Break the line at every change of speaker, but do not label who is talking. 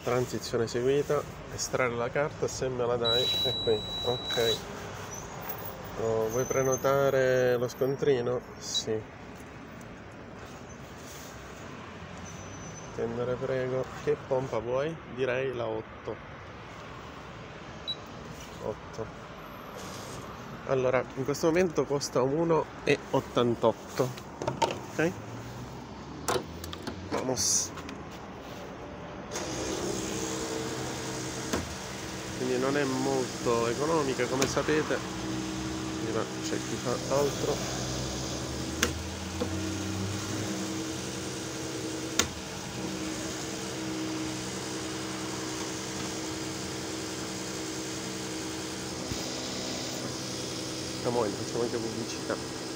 Transizione eseguita, estrarre la carta, se me la dai, è qui, ok. Oh, vuoi prenotare lo scontrino? Sì. Tendere prego. Che pompa vuoi? Direi la 8. 8. Allora, in questo momento costa 1,88. Ok? Vamos. Quindi non è molto economica, come sapete, ma c'è chi fa altro. Facciamo anche pubblicità.